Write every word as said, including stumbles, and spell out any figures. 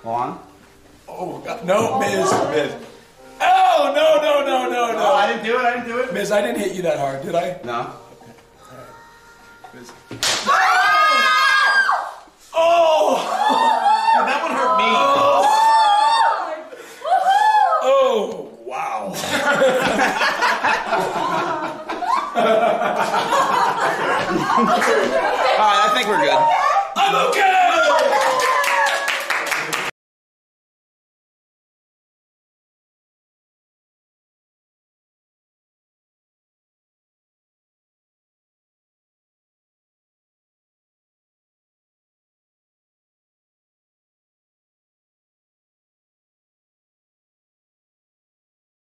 on. Oh, God. No, Miz. Miz. Oh, no, no, no, no, no. Oh, I didn't do it. I didn't do it. Miz, I didn't hit you that hard, did I? No. Okay. All right. Miz. Oh! That one hurt me. Oh, oh wow. All right, I think we're good. I'm okay!